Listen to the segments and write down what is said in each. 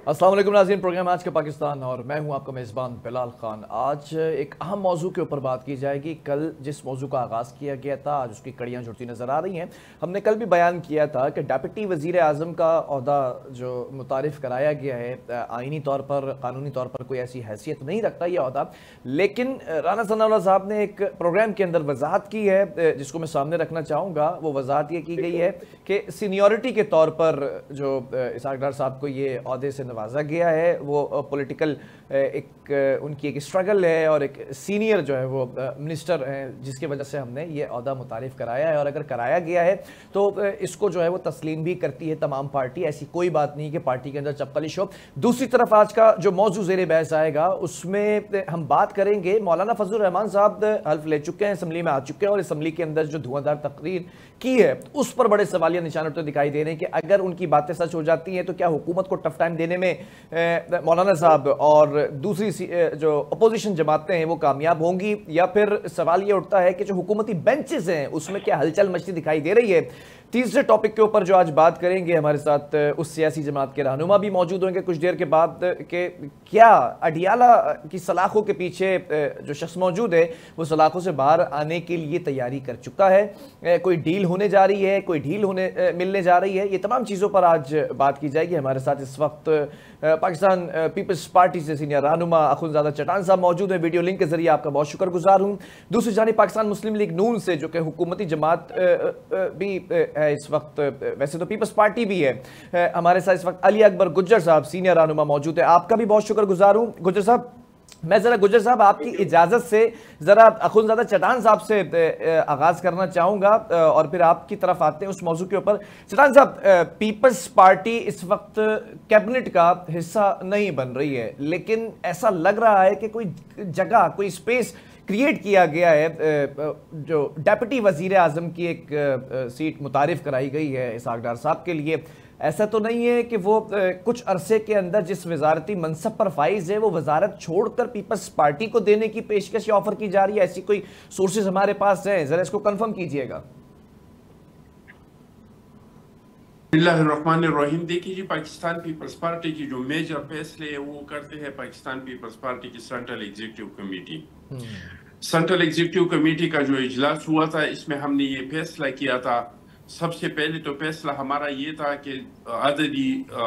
अस्सलाम वालेकुम नाज़रीन, प्रोग्राम आज का पाकिस्तान और मैं हूं आपका मेज़बान बिलाल खान। आज एक अहम मौजू के ऊपर बात की जाएगी। कल जिस मौजू का आगाज़ किया गया था, आज उसकी कड़ियाँ जुड़ती नज़र आ रही हैं। हमने कल भी बयान किया था कि डिप्टी वज़ीर आज़म का ओहदा जो मुतारिफ़ कराया गया है, आइनी तौर पर, कानूनी तौर पर कोई ऐसी हैसियत नहीं रखता यह ओहदा, लेकिन राना सनाउल्लाह साहब ने एक प्रोग्राम के अंदर वजाहत की है जिसको मैं सामने रखना चाहूँगा। वो वजाहत ये की गई है कि सीनियरिटी के तौर पर जो इसहाक डार साहब को ये ओहदे से नवाजा गया है, वो पॉलिटिकल उनकी एक स्ट्रगल है और एक सीनियर जो है वो मिनिस्टर हैं जिसकी वजह से हमने ये ओहदा मुतारिफ़ कराया है। और अगर कराया गया है तो इसको जो है वो तस्लीम भी करती है तमाम पार्टी। ऐसी कोई बात नहीं कि पार्टी के अंदर चपकलिश हो। दूसरी तरफ आज का जो मौजू ज़ेरे बहस आएगा उसमें हम बात करेंगे, मौलाना फजलुर रहमान साहब हल्फ ले चुके हैं, असम्बली में आ चुके हैं और असम्बली के अंदर जो धुआंधार तकरीर की है उस पर बड़े सवालिया निशान उठते दिखाई दे रहे हैं कि अगर उनकी बातें सच हो जाती हैं तो क्या हुकूमत को टफ टाइम देने में मौलाना साहब और दूसरी जो अपोजिशन जमातें हैं वो कामयाब होंगी, या फिर सवाल ये उठता है कि जो हुकूमती बेंचेस हैं उसमें क्या हलचल मचती दिखाई दे रही है। तीसरे टॉपिक के ऊपर जो आज बात करेंगे, हमारे साथ उस सियासी जमात के रहनुमा भी मौजूद होंगे कुछ देर के बाद, कि क्या अडियाला की सलाखों के पीछे जो शख्स मौजूद है वो सलाखों से बाहर आने के लिए तैयारी कर चुका है, कोई डील होने जा रही है, कोई डील मिलने जा रही है। ये तमाम चीज़ों पर आज बात की जाएगी। हमारे साथ इस वक्त पाकिस्तान पीपल्स पार्टी से सीनियर रहनुमा अखुंदजादा चटान साहब मौजूद है। वीडियो लिंक के जरिए आपका बहुत शुक्रगुजार हूँ। दूसरी जानिब पाकिस्तान मुस्लिम लीग नून से, जो कि हुकूमती जमात भी है इस वक्त, वैसे तो पीपल्स पार्टी भी है, हमारे साथ इस वक्त अली अकबर गुज्जर साहब सीनियर रहनुमा मौजूद है। आपका भी बहुत शुक्रगुजार हूँ गुज्जर साहब। मैं जरा गुज्जर साहब आपकी इजाजत से जरा अखुंदजादा चटान साहब से आगाज करना चाहूंगा और फिर आपकी तरफ आते हैं उस मौजू के ऊपर। चटान साहब, पीपल्स पार्टी इस वक्त कैबिनेट का हिस्सा नहीं बन रही है, लेकिन ऐसा लग रहा है कि कोई जगह, कोई स्पेस क्रिएट किया गया है। जो डिप्टी वजीर आजम की एक सीट मुतारिफ कराई गई है इसहाक डार साहब के लिए, ऐसा तो नहीं है कि वो कुछ अरसे के अंदर जिस वजारती मनसब पर फाइज है वो वजारत छोड़कर पीपल्स पार्टी को देने की पेशकश या ऑफर की जा रही है? ऐसी कोई सोर्सेज हमारे पास है, जरा इसको कंफर्म कीजिएगा। बिस्मिल्लाहिर्रहमानिर्रहीम। देखिए जी, पाकिस्तान पीपल्स पार्टी की जो मेजर फैसले है वो करते हैं पाकिस्तान पीपल्स पार्टी की central executive committee. Central executive committee का जो इजलास हुआ था, इसमें हमने ये फैसला किया था। सबसे पहले तो फैसला हमारा ये था कि अददी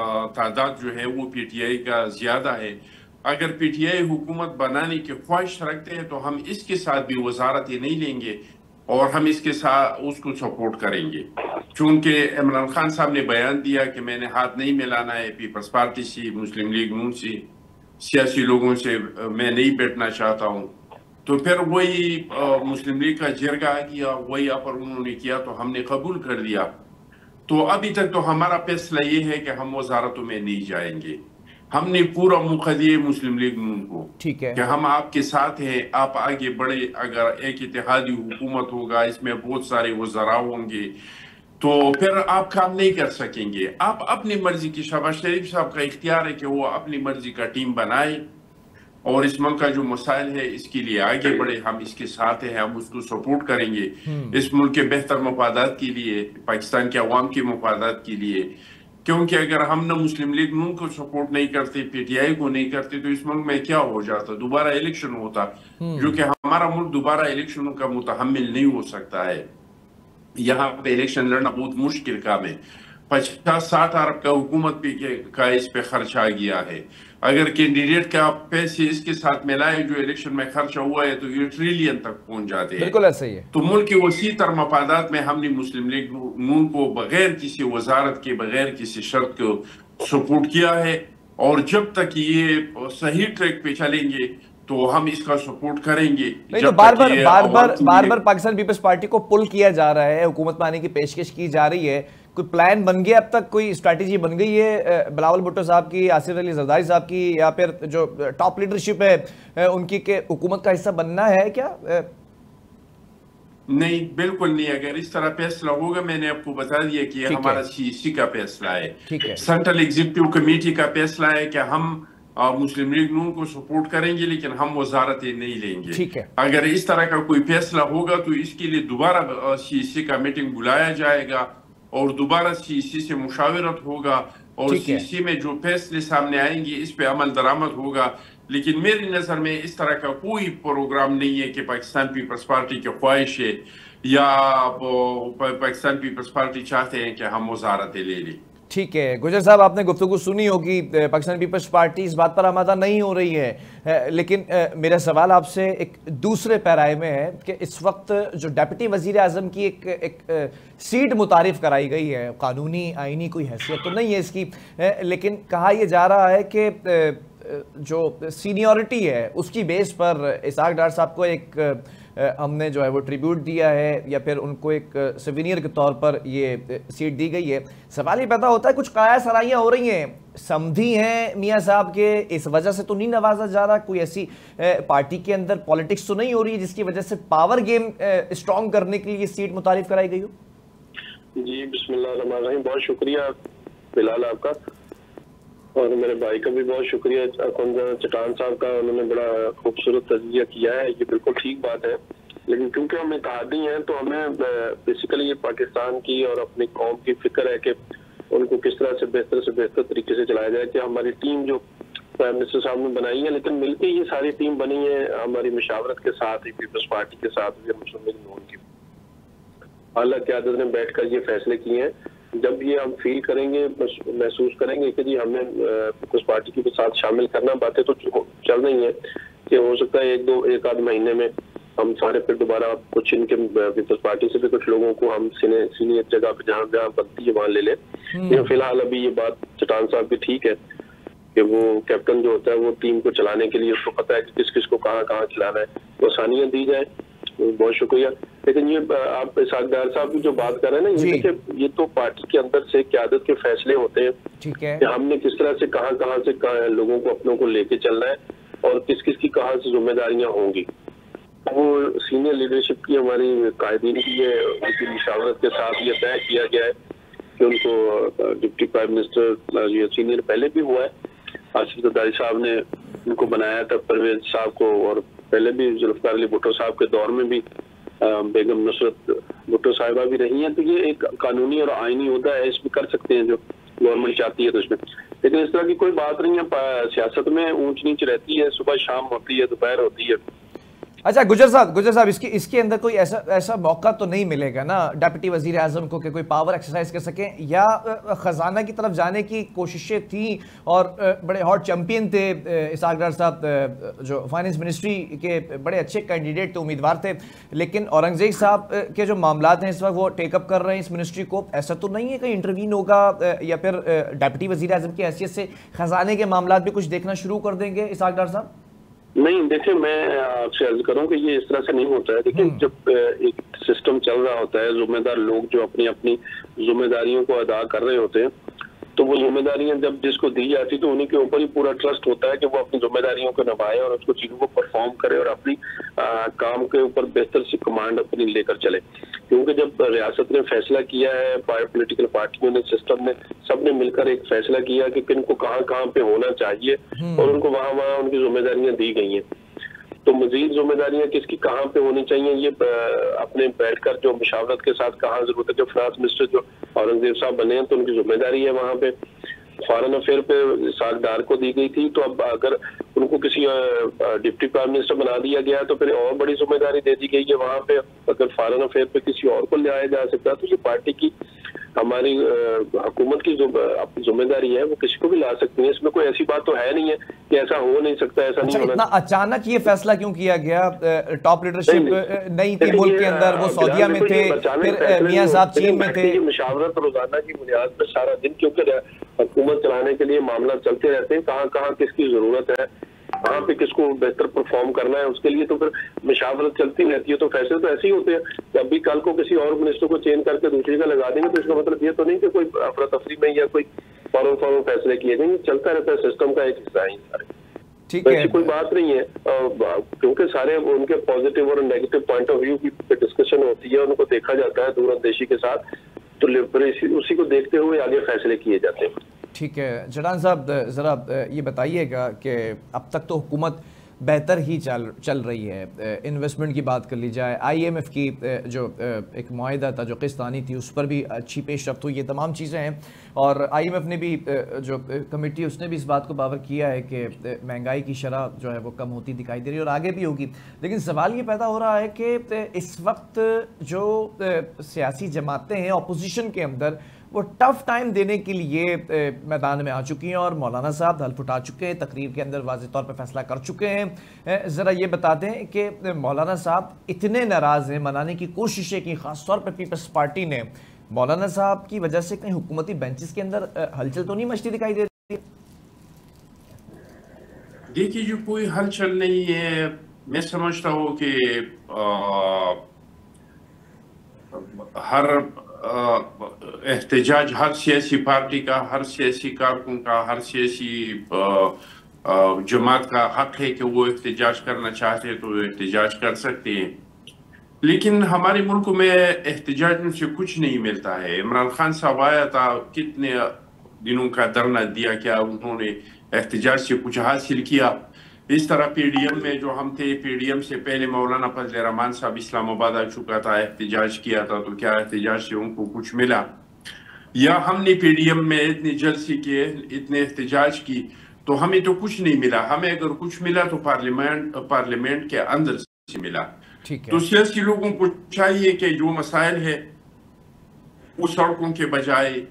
तादाद जो है वो पीटीआई का ज्यादा है। अगर पीटीआई हुकूमत बनाने की ख्वाहिश रखते हैं तो हम इसके साथ भी वजारत नहीं लेंगे और हम इसके साथ उसको सपोर्ट करेंगे। चूंकि इमरान खान साहब ने बयान दिया कि मैंने हाथ नहीं मिलाना है पीपल्स पार्टी से, मुस्लिम लीग नून से, सियासी लोगों से मैं नहीं बैठना चाहता हूँ, तो फिर वही मुस्लिम लीग का जिरगा आ गया, वही अपर उन्होंने किया तो हमने कबूल कर दिया। तो अभी तक तो हमारा फैसला ये है कि हम वजारतों में नहीं जाएंगे। हमने पूरा मौका दिए मुस्लिम लीग नून को, ठीक है, कि हम आपके साथ हैं, आप आगे बढ़े। अगर एक इत्तेहादी हुकूमत होगा, इसमें बहुत सारे वज़रा होंगे, तो फिर आप काम नहीं कर सकेंगे। आप अपनी मर्जी की, शहबाज शरीफ साहब का इख्तियार है कि वो अपनी मर्जी का टीम बनाए और इस मुल्क का जो मसाइल है इसके लिए आगे बढ़े। हम इसके साथ हैं, हम उसको सपोर्ट करेंगे इस मुल्क के बेहतर मफादात के लिए, पाकिस्तान के अवाम के मफादात के लिए। क्योंकि अगर हम न मुस्लिम लीग नून को सपोर्ट नहीं करते, पीटीआई को नहीं करते, तो इस मुल्क में क्या हो जाता, दोबारा इलेक्शन होता, जो कि हमारा मुल्क दोबारा इलेक्शनों का मुतहम्मिल नहीं हो सकता है। यहाँ पे इलेक्शन लड़ना बहुत मुश्किल काम है। 50-60 अरब का हुकूमत का इस पे खर्च आ गया है। अगर कैंडिडेट का पैसे इसके साथ मिलाए जो इलेक्शन में खर्चा हुआ है तो ये ट्रिलियन तक पहुंच जाते हैं। बिल्कुल ऐसा ही है। तो मुल्क के वसी तर मफादात में हमने मुस्लिम लीग नून को बगैर किसी वजारत के, बगैर किसी शर्त को सपोर्ट किया है, और जब तक ये सही ट्रैक पे चलेंगे तो हम इसका सपोर्ट करेंगे। नहीं तो बार बार पाकिस्तान पीपल्स पार्टी को पुल किया जा रहा है, हुकूमत में आने की पेशकश की जा रही है। कोई प्लान बन गया अब तक, कोई स्ट्रैटेजी बन गई है बिलावल भुट्टो साहब की, आसिफ अली जरदारी साहब की, या फिर जो टॉप लीडरशिप है उनकी के हुकूमत का हिस्सा बनना है क्या? नहीं, बिल्कुल नहीं। अगर इस तरह फैसला होगा, मैंने आपको बता दिया कि हमारा सीसी का फैसला है, सेंट्रल एग्जीक्यूटिव कमेटी का फैसला है कि हम मुस्लिम लीग नून को सपोर्ट करेंगे, लेकिन हम वजारतें नहीं लेंगे। ठीक है। अगर इस तरह का कोई फैसला होगा तो इसके लिए दोबारा सीसी का मीटिंग बुलाया जाएगा और दोबारा सीसी से मुशावरत होगा और सीसी में जो फैसले सामने आएंगे इस पे अमल दरामद होगा। लेकिन मेरी नज़र में इस तरह का कोई प्रोग्राम नहीं है कि पाकिस्तान पीपल्स पार्टी की ख्वाहिश है या पाकिस्तान पीपल्स पार्टी चाहते हैं कि हम वज़ारतें ले लें। ठीक है गुजर साहब, आपने गुफ्तगू सुनी होगी, पाकिस्तान पीपल्स पार्टी इस बात पर आमादा नहीं हो रही है, लेकिन मेरा सवाल आपसे एक दूसरे पैराए में है कि इस वक्त जो डिप्टी वजीर आज़म की एक सीट मुतारिफ कराई गई है, कानूनी आईनी कोई हैसियत तो नहीं है इसकी, लेकिन कहा यह जा रहा है कि जो सीनियरिटी है उसकी बेस पर इसहाक डार साहब को एक हमने जो है वो ट्रिब्यूट दिया है या फिर उनको एक सवीनियर के तौर पर ये सीट दी गई है। सवाल ये पैदा होता है कुछ काया सराइयाँ हो रही हैं, समझी हैं मियाँ साहब के, इस वजह से तो नहीं नवाजा जा रहा, कोई ऐसी पार्टी के अंदर पॉलिटिक्स तो नहीं हो रही है जिसकी वजह से पावर गेम स्ट्रॉन्ग करने के लिए ये सीट मुतारिफ कराई गई हो? जी बिस्मिल्लाह, बहुत शुक्रिया बिलाल आपका, और मेरे भाई का भी बहुत शुक्रिया चटान साहब का, उन्होंने बड़ा खूबसूरत तजज़िया किया है, ये बिल्कुल ठीक बात है। लेकिन क्योंकि हम इत्तेहादी हैं तो हमें बेसिकली ये पाकिस्तान की और अपनी कौम की फिक्र है कि उनको किस तरह से बेहतर तरीके से चलाया जाए। कि हमारी टीम जो प्राइम मिनिस्टर साहब ने बनाई है, लेकिन मिलकर ये सारी टीम बनी है हमारी मशावरत के साथ ही, पीपल्स पार्टी के साथ, मुस्लिम लीग नून की आला क़यादत ने बैठ कर ये फैसले किए हैं। जब ये हम फील करेंगे, महसूस करेंगे कि जी हमें पीपल्स पार्टी के साथ शामिल करना, बातें तो चल रही हैं कि हो सकता है एक आध महीने में हम सारे फिर दोबारा कुछ इनके पीपल्स पार्टी से भी कुछ लोगों को हम सीनियर जगह पे जहाँ जहाँ बनती है वहाँ ले लें। लेकिन फिलहाल अभी ये बात चटान साहब की ठीक है कि वो कैप्टन जो होता है वो टीम को चलाने के लिए उसको पता है कि किस किस को कहाँ कहाँ खिलाना है, तो आसानियाँ दी जाए। बहुत शुक्रिया। लेकिन ये आप इसहाक डार साहब की जो बात कर रहे हैं ना, ये तो पार्टी के अंदर से क़यादत के फैसले होते हैं। ठीक है, कि हमने किस तरह से कहाँ से लोगों को अपनों को लेके चलना है और किस किस की कहाँ से जिम्मेदारियां होंगी। वो सीनियर लीडरशिप की हमारी कायदीन की है, उनकी मशावरत के साथ ये तय किया गया है कि उनको डिप्टी प्राइम मिनिस्टर ये सीनियर पहले भी हुआ है, आसिफ जरदारी साहब ने उनको बनाया था, परवेज साहब को, और पहले भी जुल्फकार अली भुट्टो साहब के दौर में भी बेगम नुसरत भुट्टो साहिबा भी रही हैं। तो ये एक कानूनी और आईनी होता है, इसमें कर सकते हैं जो गवर्नमेंट चाहती है तो इसमें। लेकिन इस तरह की कोई बात नहीं है, सियासत में ऊंच नीच रहती है, सुबह शाम होती है, दोपहर होती है। अच्छा गुजर साहब, इसके अंदर कोई ऐसा मौका तो नहीं मिलेगा ना डिप्टी वजीर आजम को कि कोई पावर एक्सरसाइज कर सकें, या खजाना की तरफ जाने की कोशिशें थी और बड़े हॉट चैंपियन थे इसहाक डार साहब, जो फाइनेंस मिनिस्ट्री के बड़े अच्छे कैंडिडेट थे, उम्मीदवार थे, लेकिन औरंगजेब साहब के जो मामलात हैं इस वक्त वो टेकअप कर रहे हैं इस मिनिस्ट्री को, ऐसा तो नहीं है कहीं इंटरवीन होगा या फिर डिप्टी वजीर आजम की हैसियत से खजाने के मामलात भी कुछ देखना शुरू कर देंगे इसहाक डार साहब? नहीं, देखिए मैं आपसे अर्ज करूं कि ये इस तरह से नहीं होता है। देखिए जब एक सिस्टम चल रहा होता है, जिम्मेदार लोग जो अपनी अपनी जिम्मेदारियों को अदा कर रहे होते हैं, तो वो जिम्मेदारियां जब जिसको दी जाती है तो उन्हीं के ऊपर ही पूरा ट्रस्ट होता है कि वो अपनी जिम्मेदारियों को निभाए और उसको चीजों को परफॉर्म करे और अपनी काम के ऊपर बेहतर से कमांड अपनी लेकर चले। क्योंकि जब रियासत ने फैसला किया है, पॉलिटिकल पार्टियों ने, सिस्टम ने, सबने मिलकर एक फैसला किया कि किन को कहाँ कहाँ पे होना चाहिए और उनको वहाँ वहाँ उनकी जिम्मेदारियां दी गई हैं, तो मजीद जिम्मेदारियां किसकी कहाँ पे होनी चाहिए ये अपने बैठकर जो मशावरत के साथ कहाँ जरूरत है। जो फाइनेंस मिनिस्टर जो औरंगजेब साहब बने हैं तो उनकी जिम्मेदारी है वहाँ पे, फॉरेन अफेयर पे इसहाक डार को दी गई थी, तो अब अगर उनको किसी डिप्टी प्राइम मिनिस्टर बना दिया गया तो फिर और बड़ी जिम्मेदारी दे दी गई है वहाँ पे। अगर फॉरेन अफेयर पे किसी और को लाया जा सकता है तो ये पार्टी की, हमारी हुकूमत की जो अपनी जिम्मेदारी है वो किसी को भी ला सकती है। इसमें कोई ऐसी बात तो है नहीं है कि ऐसा हो नहीं सकता, ऐसा नहीं होना। इतना अचानक ये फैसला क्यों किया गया? टॉप लीडरशिप नहीं थी मुल्क के अंदर, वो सऊदीया में थे, फिर मियां साहब चीन में थे। मशावरत रोजाना की बुनियाद पर सारा दिन, क्योंकि हुकूमत चलाने के लिए मामला चलते रहते हैं, कहाँ कहाँ किसकी जरूरत है, कहाँ पे किसको बेहतर परफॉर्म करना है, उसके लिए तो फिर मशावरत चलती रहती है। तो फैसले तो ऐसे ही होते हैं कि अभी कल को किसी और मिनिस्टर को चेंज करके दूसरे का लगा देंगे तो इसका मतलब ये तो नहीं कि कोई अफरा तफरी में या कोई फौरन फैसले किए जाएंगे, चलता रहता है, सिस्टम का एक हिस्सा है सारे। ठीक है, ऐसी कोई बात नहीं है, क्योंकि सारे उनके पॉजिटिव और नेगेटिव पॉइंट ऑफ व्यू की डिस्कशन होती है, उनको देखा जाता है दूरंदेशी के साथ, तो उसी को देखते हुए आगे फैसले किए जाते हैं। ठीक है चटान साहब, ज़रा ये बताइएगा कि अब तक तो हुकूमत बेहतर ही चल रही है। इन्वेस्टमेंट की बात कर ली जाए, IMF की जो एक मुआहिदा था, जो किस्त आनी थी, उस पर भी अच्छी पेशरफ्त हुई। ये तमाम चीज़ें हैं और IMF ने भी जो कमेटी उसने भी इस बात को बावर किया है कि महंगाई की शरह जो है वो कम होती दिखाई दे रही है और आगे भी होगी। लेकिन सवाल ये पैदा हो रहा है कि इस वक्त जो सियासी जमातें हैं अपोजिशन के अंदर, वो टफ टाइम देने के लिए मैदान में आ चुकी हैं और मौलाना साहब हल्फ उठा चुके हैं, तकरीर के अंदर वाज़ेह तौर पर फैसला कर चुके हैं। ज़रा ये बता दें कि मौलाना साहब इतने नाराज़ हैं, मनाने की कोशिशें की, ख़ास तौर पर पीपल्स पार्टी ने, मौलाना साहब की वजह से कहीं हुकूमती बेंचेस के अंदर हलचल तो नहीं मचती दिखाई दे रही है? देखिए, जो कोई हलचल नहीं है। मैं समझता हूँ कि हर एहतजाज हर सियासी पार्टी का, हर सियासी कारकुन का, हर सियासी जमात का हक है कि वो एहतजाज करना चाहते हैं तो वो एहतजाज कर सकते हैं। लेकिन हमारे मुल्क में एहतजाज से कुछ नहीं मिलता है। इमरान खान साहब आया था, कितने दिनों का धरना दिया, क्या उन्होंने एहतजाज से कुछ हासिल किया? इस तरह PDM में जो हम थे, PDM से पहले मौलाना फजल रहमान साहब इस्लामाबाद आ चुका था, एहतजाज किया था, तो क्या एहतजाज से उनको कुछ मिला? या हमने PDM में इतने जलसे किए, इतने एहतजाज की, तो हमें तो कुछ नहीं मिला। हमें अगर कुछ मिला तो पार्लियामेंट के अंदर से मिला। तो सियासी लोगों को चाहिए कि जो मसाइल है वो सड़कों के बजाय,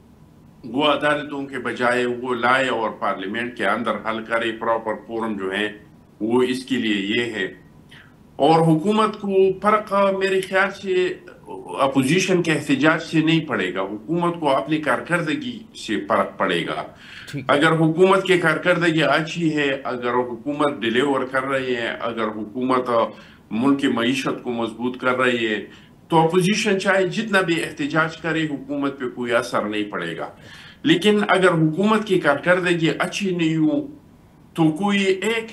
वो अदालतों के बजाय वो लाए और पार्लियामेंट के अंदर हल करे। प्रॉपर फोरम जो है वो इसके लिए ये है। और हुकूमत को फर्क मेरे ख्याल से अपोजिशन के एहतजाज से नहीं पड़ेगा, हुकूमत को अपनी कारकर्दगी से फर्क पड़ेगा। अगर हुकूमत की कारकर्दगी अच्छी है, अगर हुकूमत डिलीवर कर रही है, अगर हुकूमत मुल्क की मईशत को मजबूत कर रही है, तो अपोजिशन चाहे जितना भी एहतजाज करे, हुकूमत पे कोई असर नहीं पड़ेगा। लेकिन अगर हुकूमत की कारकर्दगी अच्छी नहीं हो तो कोई एक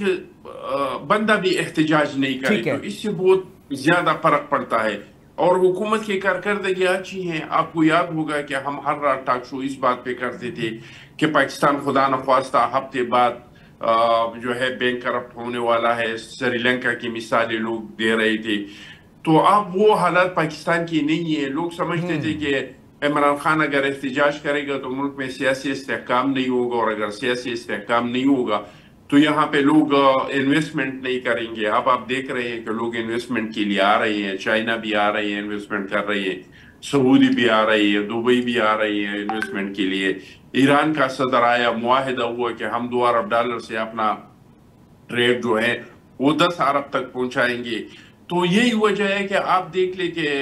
बंदा भी एहतजाज नहीं करे, तो इससे बहुत ज्यादा फर्क पड़ता है। और हुकूमत की कारकर्दगी अच्छी है। आपको याद होगा कि हम हर रात टॉक शो इस बात पे करते थे कि पाकिस्तान खुदा न ख्वास्ता हफ्ते बाद जो है बैंक करप्ट होने वाला है। श्रीलंका की मिसालें लोग दे रहे थे। तो अब वो हालात पाकिस्तान की नहीं है। लोग समझते थे कि इमरान खान अगर एहतजाज करेगा तो मुल्क में सियासी इस्तेहकाम नहीं होगा, और अगर सियासी इस्तेहकाम नहीं होगा तो यहाँ पे लोग इन्वेस्टमेंट नहीं करेंगे। अब आप देख रहे हैं कि लोग इन्वेस्टमेंट के लिए आ रहे हैं। चाइना भी आ रही है, इन्वेस्टमेंट कर रही है। सऊदी भी आ रही है, दुबई भी आ रही है इन्वेस्टमेंट के लिए। ईरान का सदर आया, मुआहिदा हुआ कि हम $2 अरब से अपना ट्रेड जो है वो 10 अरब तक पहुंचाएंगे। तो यही वजह है कि आप देख ले कि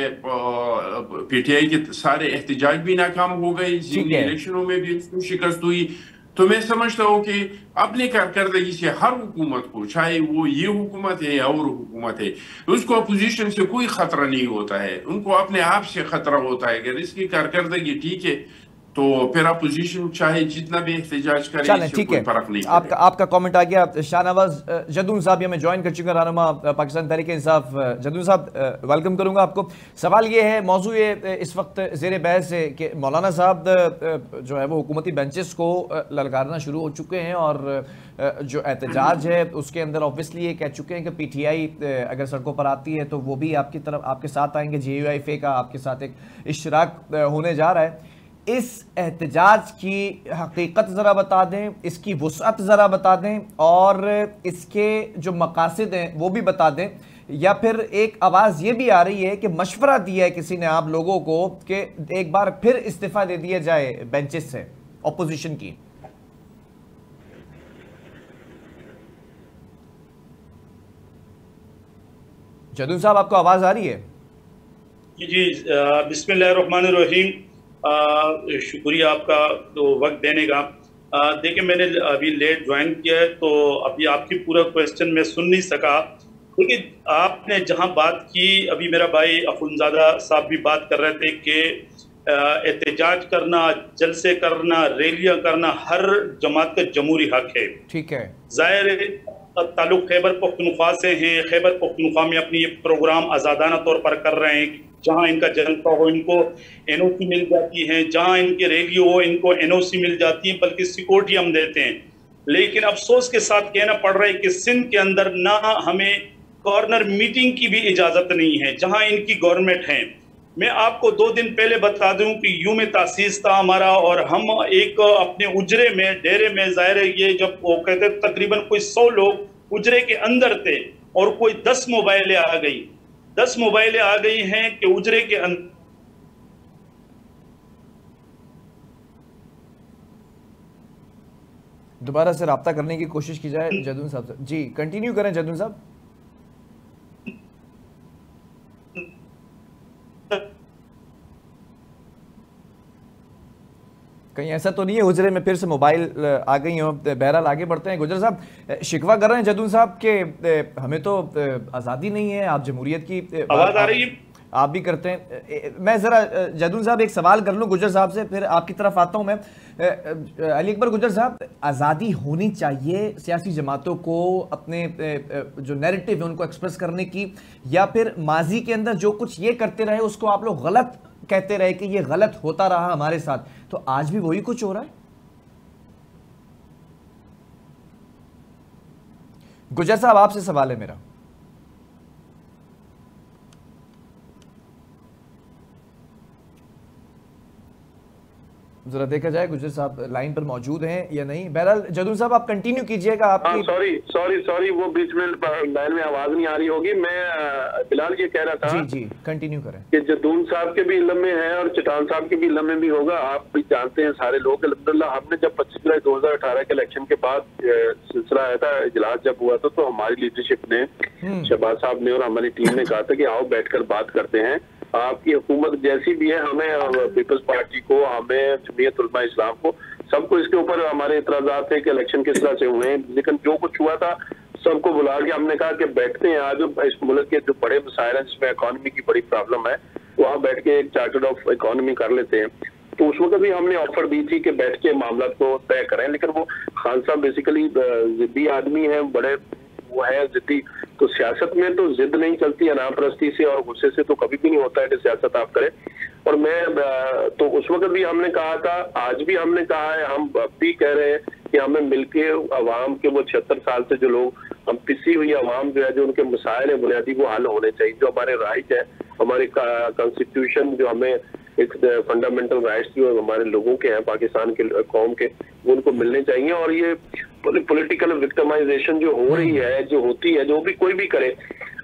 PTI के सारे एहतजाज भी नाकाम हो गए, इलेक्शनों में भी उसको शिकस्त हुई। तो मैं समझता हूँ कि अपनी कारकर्दगी से हर हुकूमत को, चाहे वो ये हुकूमत है या और हुकूमत है, उसको अपोजिशन से कोई खतरा नहीं होता है, उनको अपने आप से खतरा होता है। अगर इसकी कारकर्दगी ठीक है तो फिर अपोजिशन चाहे जितना भी एहतजाज करे, ठीक है, फर्क नहीं। आपका कमेंट आ गया। शाहनवाज जदून साहब हमें ज्वाइन कर चुके हैं, रहनुमा पाकिस्तान तहरीक इंसाफ। जदून साहब वेलकम करूंगा आपको। सवाल ये है, मौजू ये इस वक्त ज़ेर बहस है कि मौलाना साहब जो है वो हुकूमती बेंचेस को ललकारना शुरू हो चुके हैं और जो एहतजाज है उसके अंदर ऑब्वियसली ये कह चुके हैं कि PTI अगर सड़कों पर आती है तो वो भी आपकी तरफ, आपके साथ आएंगे। JUIFA का आपके साथ एक इश्तराक होने जा रहा है। इस एहतजाज की हकीकत ज़रा बता दें, इसकी वुसअत ज़रा बता दें और इसके जो मकासद हैं वो भी बता दें। या फिर एक आवाज़ ये भी आ रही है कि मशवरा दिया है किसी ने आप लोगों को कि एक बार फिर इस्तीफ़ा दे दिया जाए बेंचेस से ऑपोजिशन की। जदून साहब आपको आवाज़ आ रही है? जी, बिस्मिल्लाहिर्रहमानिर्रहीम। शुक्रिया आपका तो वक्त देने का। देखिए, मैंने अभी लेट ज्वाइन किया है तो अभी आपकी पूरा क्वेश्चन मैं सुन नहीं सका। देखिए, आपने जहां बात की, अभी मेरा भाई अखुनजादा साहब भी बात कर रहे थे कि एहतजाज करना, जलसे करना, रैलियां करना हर जमात का जमहूरी हक है। ठीक है, जाहिर ताल्लुक खैबर पख्तूनख्वा से हैं। खैबर पख्तूनख्वा में अपनी प्रोग्राम आज़ादाना तौर पर कर रहे हैं। जहां इनका जलसा हो इनको NOC मिल जाती है, जहां इनकी रैली हो इनको NOC मिल जाती है, बल्कि सिक्योरिटी हम देते हैं। लेकिन अफसोस के साथ कहना पड़ रहा है कि सिंध के अंदर ना हमें कॉर्नर मीटिंग की भी इजाजत नहीं है जहां इनकी गवर्नमेंट है। मैं आपको 2 दिन पहले बता दूं कि यूम तासीस था हमारा, और हम एक अपने उजरे में डेरे में, जाहिर है ये जब वो कहते तकरीबन कोई 100 लोग उजरे के अंदर थे और कोई 10 मोबाइलें आ गई, 10 मोबाइलें आ गई हैं कि उजरे के अंदर। दोबारा से राब्ता करने की कोशिश की जाए जदून साहब से। जी कंटिन्यू करें जदून साहब। कहीं ऐसा तो नहीं है हुजरे में फिर से मोबाइल आ गई हो? बहरहाल आगे बढ़ते हैं। गुजर साहब शिकवा कर रहे हैं जदून साहब के हमें तो आज़ादी नहीं है, आप जमहूरियत की आवाज आ रही है, आप भी करते हैं। मैं ज़रा जदून साहब एक सवाल कर लूँ गुजर साहब से, फिर आपकी तरफ आता हूँ मैं। अली अकबर गुजर साहब, आज़ादी होनी चाहिए सियासी जमातों को अपने जो नैरेटिव है उनको एक्सप्रेस करने की, या फिर माजी के अंदर जो कुछ ये करते रहे उसको आप लोग गलत कहते रहे कि ये गलत होता रहा हमारे साथ, तो आज भी वही कुछ हो रहा है? गुजर साहब आपसे सवाल है मेरा। जरा देखा जाए गुजर साहब लाइन पर मौजूद हैं या नहीं। बहरहाल जदून साहब आप कंटिन्यू कीजिएगा। आपकी सॉरी वो बीच में लाइन में आवाज नहीं आ रही होगी। मैं बिलाल ये कह रहा था जी कंटिन्यू करें कि जदून साहब के भी इल्म में है और चटान साहब के भी इल्म में भी होगा। आप भी जानते हैं सारे लोग, अल्हम्दुलिल्लाह हमने जब 25 जुलाई 2018 के इलेक्शन के बाद सिलसिला आया था, इजलास जब हुआ था, तो हमारी लीडरशिप ने, शहबाज साहब ने और हमारी टीम ने कहा था कि आओ बैठकर बात करते हैं, आपकी हुकूमत जैसी भी है, हमें पीपल्स पार्टी को, हमें जमीयत उलमा इस्लाम को, सबको इसके ऊपर हमारे इतराजात थे कि इलेक्शन किस तरह से हुए हैं, लेकिन जो कुछ हुआ था सबको बुला के हमने कहा कि बैठते हैं आज इस मुल्क के जो बड़े मसाइल हैं जिसमें इकॉनमी की बड़ी प्रॉब्लम है, वहाँ बैठ के एक चार्टर्ड ऑफ इकॉनमी कर लेते हैं। तो उस वक्त भी हमने ऑफर दी थी कि बैठ के मामला को तय करें, लेकिन वो खान साहब बेसिकली जिद्दी आदमी है, बड़े वो है जिद्दी। तो सियासत में तो जिद नहीं चलती, अनापरस्ती से और गुस्से से तो कभी भी नहीं होता है कि सियासत आप करें। और मैं तो उस वक्त भी हमने कहा था, आज भी हमने कहा है, हम अब भी कह रहे हैं कि हमें मिलके अवाम के वो 76 साल से जो लोग, हम पिसी हुई अवाम जो है, जो उनके मसाइल है बुनियादी, वो हल होने चाहिए। जो हमारे राइट है, हमारे कॉन्स्टिट्यूशन जो हमें एक फंडामेंटल राइट्स जो हमारे लोगों के हैं, पाकिस्तान के कौम के, वो उनको मिलने चाहिए। और ये पॉलिटिकल विक्टिमाइजेशन जो हो रही है, जो होती है, जो भी कोई भी करे,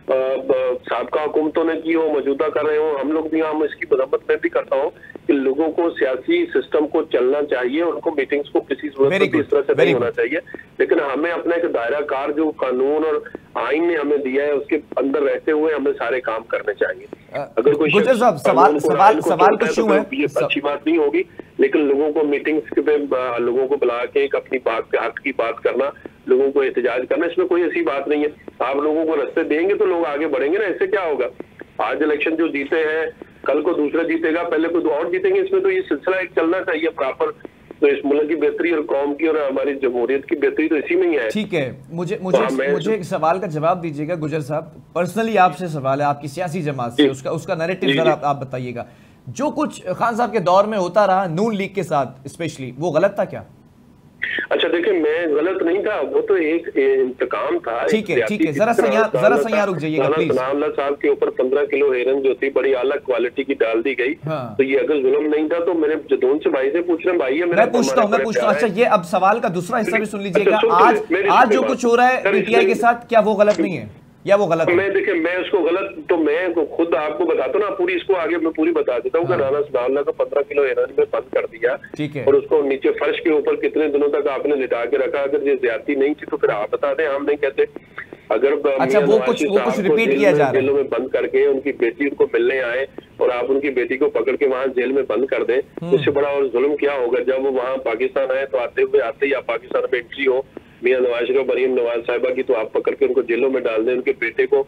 साबका हुकूमतों ने की हो, मौजूदा कर रहे हो, हम लोग भी, हम इसकी मदद में भी करता हूँ कि लोगों को सियासी सिस्टम को चलना चाहिए, उनको मीटिंग्स को किसी सूरत में इस तरह से नहीं होना चाहिए, लेकिन हमें अपना एक दायरा कार जो कानून और आइन ने हमें दिया है उसके अंदर रहते हुए हमें सारे काम करने चाहिए। अगर कोई सवाल कुछ है, ये अच्छी बात नहीं होगी, लेकिन लोगों को मीटिंग्स पे लोगों को बुला के एक अपनी बात हक की बात करना, लोगों को एहतजाज करना, इसमें कोई ऐसी बात नहीं है। आप लोगों को रास्ते देंगे तो लोग आगे बढ़ेंगे ना, इससे क्या होगा? आज इलेक्शन जो जीते हैं, कल को दूसरा जीतेगा, पहले कोई और जीतेंगे, इसमें तो ये सिलसिला एक चलना चाहिए प्रॉपर। तो इस मुल्क की बेहतरी और कौम की और हमारी जमहूरियत की बेहतरी तो इसी में ही है। ठीक है, मुझे एक सवाल का जवाब दीजिएगा गुजर साहब, पर्सनली आपसे सवाल है, आपकी सियासी जमात से, उसका नैरेटिव जरा आप बताइएगा। जो कुछ खान साहब के दौर में होता रहा नून लीग के साथ स्पेशली, वो गलत था क्या? अच्छा देखिए, मैं गलत नहीं था, वो तो एक इंतकाम था। ठीक है, जरा सैया रुक जाइएगा प्लीज। सनाउल्लाह साहब के ऊपर 15 किलो हेरन जो थी बड़ी अलग क्वालिटी की डाल दी गई। हाँ। तो ये अगर जुल्म नहीं था तो मेरे जदून से भाई से पूछ रहे, भाई है मैं पूछता हूँ। अच्छा, ये अब सवाल का दूसरा हिस्सा भी सुन लीजिएगा। आज जो कुछ हो रहा है पीटीआई के साथ, क्या वो गलत नहीं है या वो गलत? मैं देखिए, मैं उसको गलत तो मैं खुद आपको बताता हूँ ना, पूरी इसको आगे मैं पूरी बता देता हूँ। राना सनाउल्लाह को 15 किलो हेरोइन में बंद कर दिया, ठीक है, और उसको नीचे फर्श के ऊपर कितने दिनों तक आपने लिटा के रखा। अगर ये ज्यादती नहीं थी तो फिर आप बता दें, हम नहीं कहते। अगर अच्छा, वो कुछ रिपीट किया जा रहा है, जेलों में बंद करके उनकी बेटी उनको मिलने आए और आप उनकी बेटी को पकड़ के वहाँ जेल में बंद कर दें, इससे बड़ा और जुल्म क्या होगा? जब वो वहाँ पाकिस्तान आए तो आते ही आप पाकिस्तान में एंट्री हो मियां नवाज शरीफ, मरीम नवाज साहिबा की, तो आप पकड़ के उनको जेलों में डाल दें। उनके बेटे को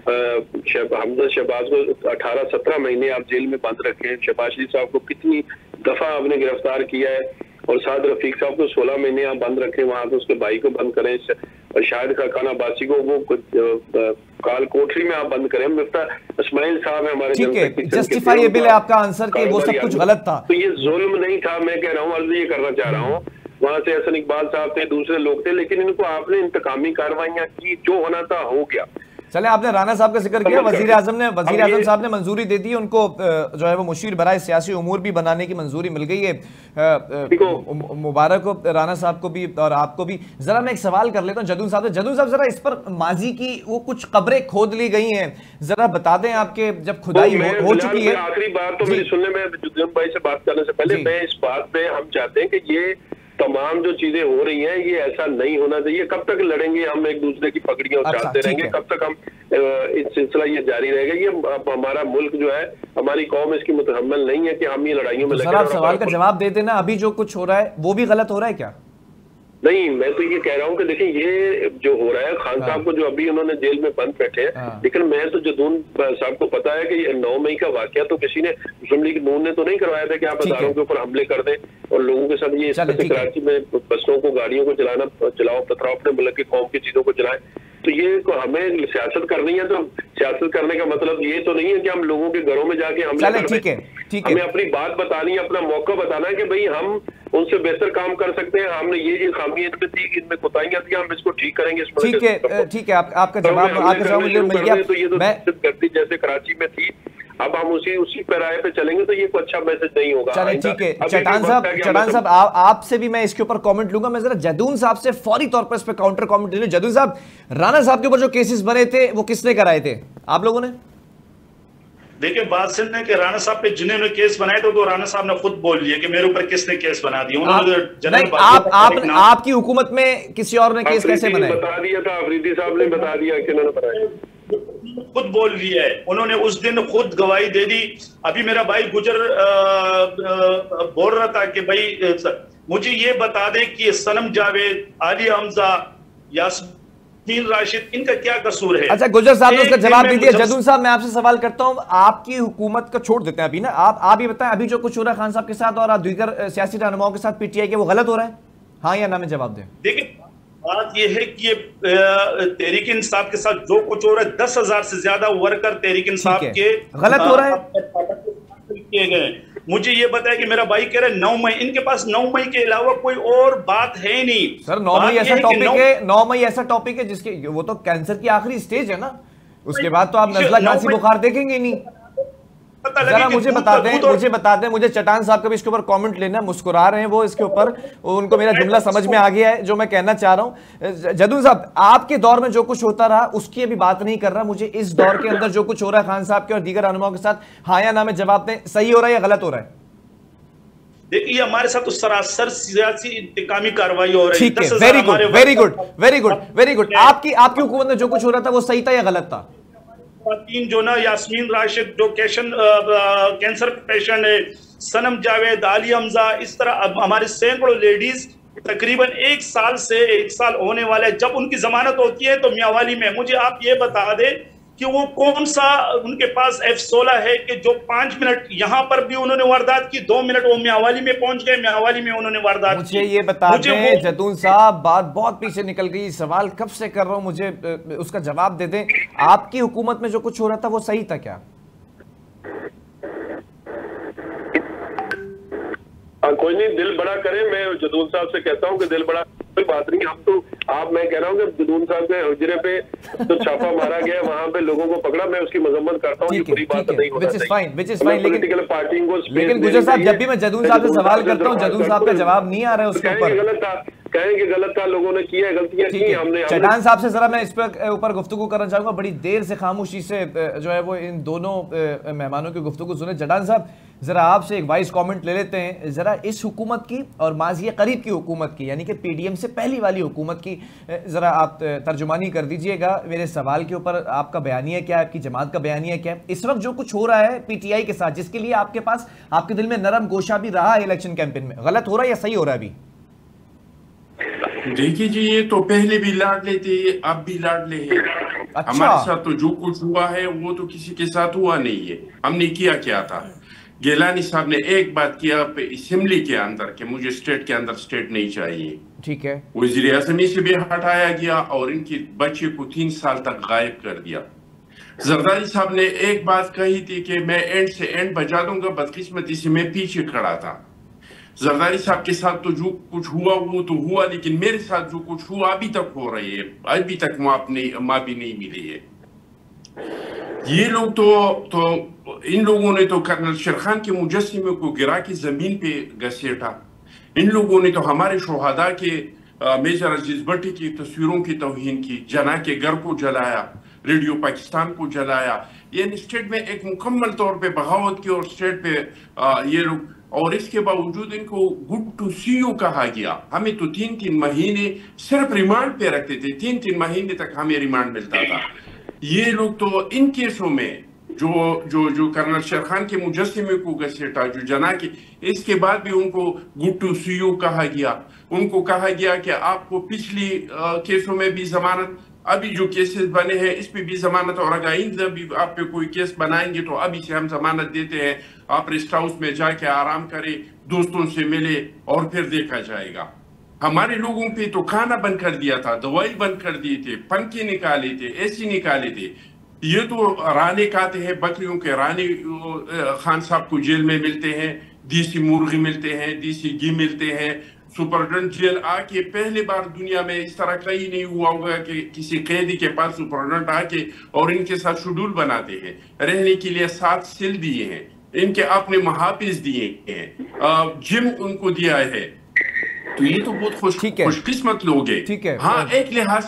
हमजा शहबाज को 18-17 महीने आप जेल में बंद रखे। शहबाज शरीफ साहब को कितनी दफा आपने गिरफ्तार किया है, और साद रफीक साहब को 16 महीने आप बंद रखे वहां पे, उसके भाई को बंद करें, और शाहिद खान अब्बासी को वो काल कोठरी में आप बंद करें। मिफ्ता इस्माइल साहब है हमारे, ठीक है, जस्टिफाइएबल है आपका आंसर कि वो सब कुछ गलत था। तो ये जुल्म नहीं था, मैं कह रहा हूँ, अर्ज ये करना चाह रहा हूँ वहां से हसन इकबाल साहब थे, दूसरे लोग थे, लेकिन इनको आपने इंतकामी कार्रवाइयां की, जो होना था हो गया। चले, आपने राना साहब का जिक्र किया, वजीर आजम साहब ने मंजूरी दे दी, उनको जो है वो मुशीर बराए सियासी उमूर भी बनाने की मंजूरी मिल गई है। मुबारक हो राना साहब को भी और आपको भी। जरा मैं एक सवाल कर लेता हूँ जदून साहब से। जदून साहब, जरा इस पर माजी की वो कुछ कब्रें खोद ली गई हैं, जरा बता दें, आपके जब खुदाई हो चुकी है। आखिरी बार तो मेरी सुनने में जदून भाई से बात करने से पहले मैं इस बात पे हम चाहते हैं कि ये तमाम जो चीजें हो रही हैं ये ऐसा नहीं होना चाहिए। कब तक लड़ेंगे हम एक दूसरे की पगड़ियां उछालते रहेंगे, कब तक हम इस सिलसिला ये जारी रहेगा? ये हमारा मुल्क जो है, हमारी कौम इसकी मुतहम्मिल नहीं है कि हम ये लड़ाइयों में लगे। आप सवाल का जवाब दे देना, अभी जो कुछ हो रहा है वो भी गलत हो रहा है क्या? नहीं, मैं तो ये कह रहा हूँ कि देखिए ये जो हो रहा है, खान साहब को जो अभी उन्होंने जेल में बंद बैठे हैं, लेकिन मैं तो जदून साहब को पता है कि 9 मई का वाकया तो किसी ने, मुस्लिम लीग नून ने तो नहीं करवाया था कि आप हजारों के ऊपर हमले कर दें और लोगों के साथ ये कराची में बसों को, गाड़ियों को चलाओ, पथराव अपने मुल्क की कौम की चीजों को जलाएं। तो ये हमें सियासत करनी है, तो सियासत करने का मतलब ये तो नहीं है कि हम लोगों के घरों में जाके हमले कर दें। हमें अपनी बात बतानी है, अपना मौका बताना है कि भाई हम उनसे बेहतर काम कर सकते हैं, हमने ये खामी इनमें थी, इनमें कोताहियां थी, हम इसको ठीक करेंगे। ठीक है, आपका जवाब मुझे मिल गया। तो ये तो करती जैसे कराची में थी, अब हम उसी पैराए पे चलेंगे तो ये कोई अच्छा मैसेज नहीं होगा। चलिए ठीक है, चटान साहब आपसे भी मैं इसके ऊपर कमेंट लूंगा। मैं जरा जदून साहब से फौरी तौर पर इस पे काउंटर कमेंट ले लूं। जदून साहब, राना साहब के ऊपर जो केसेस बने थे वो किसने कराए थे, आप लोगों ने? देखिए, बात सुनने के राना साहब पे जिन्होंने केस बनाए थे तो राना साहब ने खुद बोल लिया कि मेरे ऊपर किसने केस बना दिया। उन्होंने आपकी हुकूमत में किसी और ने केस कैसे बनाए? बता दिया था, अफरीदी साहब ने बता दिया कि उन्होंने बनाया, खुद बोल लिया है उन्होंने, उस दिन खुद गवाही दे दी। अभी मेरा भाई गुजर बोल रहा था कि भाई मुझे ये बता दे कि सनम जावेद, आलिया हमजा, यास्मीन राशिद, इनका क्या कसूर है? अच्छा, गुजर साहब ने उसका जवाब दे दिया। जदून साहब, मैं आपसे सवाल करता हूं, आपकी हुकूमत का छोड़ देते हैं अभी ना, आप ये बताएं, अभी जो कुछ हो रहा है खान साहब के साथ और दीगर सियासी रहनुमाओं के साथ पीटीआई के, वो गलत हो रहा है? हाँ या ना में जवाब दें। देखिए, बात यह है कि ये तहरीक इंसाफ के साथ जो कुछ हो रहा है, 10,000 से ज्यादा वर्कर तहरीक इंसाफ के गलत हो रहा है, किए गए। मुझे ये बताया कि मेरा भाई कह रहा है 9 मई, इनके पास 9 मई के अलावा कोई और बात है नहीं सर। 9 मई ऐसा टॉपिक है, 9 मई ऐसा टॉपिक है जिसके, वो तो कैंसर की आखिरी स्टेज है ना, उसके बाद तो आप नजला खांसी बुखार देखेंगे नहीं। जरा मुझे बता दें, मुझे चटान साहब का भी इसके ऊपर कमेंट लेना, मुस्कुरा रहे हैं वो इसके ऊपर, उनको मेरा जुमला समझ में आ गया है जो मैं कहना चाह रहा हूं। जदून साहब, आपके दौर में जो कुछ होता रहा उसकी अभी बात नहीं कर रहा, मुझे इस दौर के अंदर जो कुछ हो रहा है खान साहब के और दीगर रहनुमाओं के साथ, हाँ या ना में जवाब दें, सही हो रहा है या गलत हो रहा है? देखिए, हमारे साथ तो सरासर सियासी इंतकामी कार्रवाई हो रही है। ठीक है, वेरी गुड। आपकी हुकूमत में जो कुछ हो रहा था वो सही था या गलत था? 3 जो ना, यास्मीन राशिद जो कैंसर पेशेंट है, सनम जावेद, आलिया हमजा, इस तरह अब हमारे सैकड़ों लेडीज तकरीबन 1 साल होने वाला है, जब उनकी जमानत होती है तो मियावाली में। मुझे आप ये बता दें कि वो कौन सा उनके पास F16 है कि जो 5 मिनट यहां पर भी उन्होंने वारदात की, 2 मिनट वो मियावाली में पहुंच गए, मियावाली में उन्होंने वारदात की। मुझे ये बता दें जदून साहब, बात बहुत पीछे निकल गई, सवाल कब से कर रहा हूं, मुझे उसका जवाब दे दें। आपकी हुकूमत में जो कुछ हो रहा था वो सही था क्या? कोई नहीं, दिल बड़ा करें। मैं जदून साहब से कहता हूं कि दिल बड़ा, कोई बात नहीं। हम तो मैं कह रहा हूं कि जदून साहब के हुजरे पे तो छापा मारा गया, वहां पे लोगों को पकड़ा, मैं उसकी मजम्मत करता हूं, ये बुरी बात नहीं होना चाहिए। लेकिन गुजर साहब, जब भी मैं जदून साहब से सवाल करता हूं, जदून साहब का जवाब नहीं आ रहा है उसके ऊपर। कहेंगे गलत था, लोगों ने किया, गलतियां की हमने। चटान साहब से जरा मैं इस पर ऊपर गुफ्तगू करना चाहूंगा, बड़ी देर से खामोशी से जो है वो इन दोनों मेहमानों की गुफ्तगू सुने। चटान साहब, जरा आपसे एक वाइस कमेंट ले लेते हैं, जरा इस हुकूमत की और माज़ी करीब की हुकूमत की, यानी कि पीडीएम से पहली वाली हुकूमत की, जरा आप तर्जुमानी कर दीजिएगा मेरे सवाल के ऊपर। आपका बयानिया क्या है, आपकी जमात का बयानिया क्या है इस वक्त जो कुछ हो रहा है पीटीआई के साथ, जिसके लिए आपके पास, आपके दिल में नरम गोशा भी रहा है इलेक्शन कैंपेन में, गलत हो रहा है या सही हो रहा है अभी? देखिए जी, ये तो पहले भी लाडले थे, अब भी लाडले हैं। अच्छा। हमारे साथ तो जो कुछ हुआ है वो तो किसी के साथ हुआ नहीं है। हमने किया क्या था, गिलानी साहब ने एक बात किया असेंबली के अंदर कि मुझे स्टेट के अंदर स्टेट नहीं चाहिए, ठीक है, वज़ीर आज़मी से भी हटाया गया और इनके बच्चे को 3 साल तक गायब कर दिया। जरदारी साहब ने एक बात कही थी कि मैं एंड से एंड बजा दूंगा, बदकिस्मती से मैं पीछे खड़ा था। जरदारी साहब के साथ तो जो कुछ हुआ वो तो हुआ, लेकिन मेरे साथ जो कुछ हुआ अभी तक हो रही है, अभी तक माँ भी नहीं मिली है। ये लोग तो इन लोगों ने तो कर्नल शेरखान के मुजस्सिमे को गिरा के जमीन पे घसीटा। इन लोगों ने तो हमारे शोहदा के मेजर अजीज भट्टी की तस्वीरों की तौहीन की, जना के घर को जलाया, रेडियो पाकिस्तान को जलाया। ये स्टेट में एक मुकम्मल तौर पे बगावत की और स्टेट पे ये लोग, और इसके बावजूद इनको गुड टू सी यू कहा गया। हमें तो 3-3 महीने सिर्फ रिमांड पे रखते थे, 3-3 महीने तक हमें रिमांड मिलता था। ये लोग तो इन केसों में जो कर्नल शेरखान के मुजस्सिमे को घसीटा, जो जना के, इसके बाद भी उनको गुड टू सी यू कहा गया। उनको कहा गया कि आपको पिछली केसों में भी जमानत, अभी जो केसेस बने हैं इस पे भी जमानत, और अगर आइंदा भी आप पे कोई केस बनाएंगे तो अभी से हम जमानत देते हैं, आप रेस्ट हाउस में जाके आराम करें, दोस्तों से मिले और फिर देखा जाएगा। हमारे लोगों पे तो खाना बंद कर दिया था, दवाई बंद कर दिए थे, पंखे निकाले थे, एसी निकाले थे। ये तो राने कहते हैं, बकरियों के राने खान साहब को जेल में मिलते हैं, देसी मुर्गी मिलते हैं, देसी घी मिलते हैं। सुपरडेंट जेल आके पहली बार दुनिया में इस तरह कहीं नहीं हुआ होगा कि किसी कैदी के पास सुपरडेंट आके और इनके साथ शेड्यूल बनाते हैं। रहने के लिए 7 सेल दिए हैं, इनके अपने मुहाफिज दिए हैं, जिम उनको दिया है। तो ये तो बहुत खुशकिस्मत लोग हैं। ठीक है। हाँ, एक लिहाज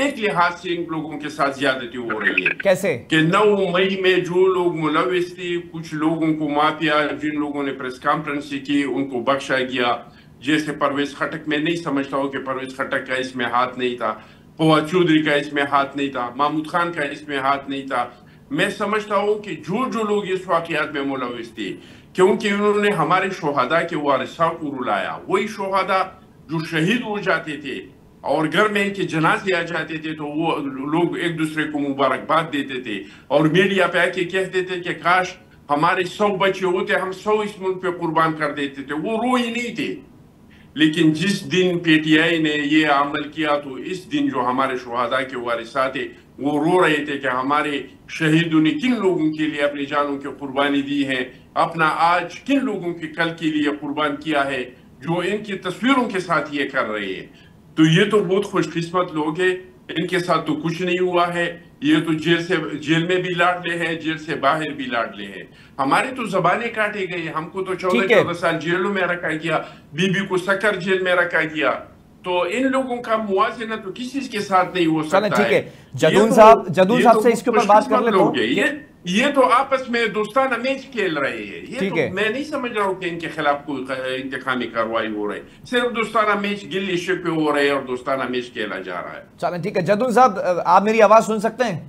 से इन लोगों के साथ ज्यादती हो रही है। कैसे कि 9 मई में जो लोग मुलविस थे, कुछ लोगों को माफिया, जिन लोगों ने प्रेस कॉन्फ्रेंस की उनको बख्शा गया। जैसे परवेज खटक, मैं नहीं समझता हूँ कि परवेज खटक का इसमें हाथ नहीं था, फवाद चौधरी का इसमें हाथ नहीं था, महमूद खान का इसमें हाथ नहीं था। मैं समझता हूँ कि जो लोग इस वाकयात में मुलविस थे, क्योंकि उन्होंने हमारे शोहदा के वारिसा को रुलाया। वही शोहदा जो शहीद हो जाते थे और घर में इनके जनाजे आ जाते थे तो वो लोग एक दूसरे को मुबारकबाद देते थे और मीडिया पे आके कहते थे कि काश हमारे 100 बच्चे होते, हम 100 इस मुल्क पे कुर्बान कर देते थे। वो रो ही नहीं थे। लेकिन जिस दिन पीटीआई ने ये अमल किया तो इस दिन जो हमारे शोहदा के वारिसा थे वो रो रहे थे कि हमारे शहीदों ने किन लोगों के लिए अपनी जानों की कुर्बानी दी है, अपना आज किन लोगों के कल के लिए कुर्बान किया है, जो इनकी तस्वीरों के साथ ये कर रहे हैं। तो ये तो बहुत खुशकिस्मत लोग हैं, इनके साथ तो कुछ नहीं हुआ है। ये तो जेल में भी लाडले हैं, जेल से बाहर भी लाडले हैं। हमारे तो जबानें काटे गए, हमको तो 14-14 साल जेलों में रखा गया, बीबी को सकर जेल में रखा गया। तो इन लोगों का मुआवजा तो किसी के साथ नहीं हो सकता है। जदून साहब से इसके ऊपर बात कर लेते हैं। ये तो आपस में दोस्ताना मैच खेल रहे हैं। ये तो मैं नहीं समझ रहा हूँ कि इनके खिलाफ कोई इंतकामी कार्रवाई हो रही है। सिर्फ दोस्ताना मैच गिल्ली शिप हो रहे हैं और दोस्ताना मैच खेला जा रहा है। चलें, ठीक है। जदून साहब, आप मेरी आवाज सुन सकते हैं?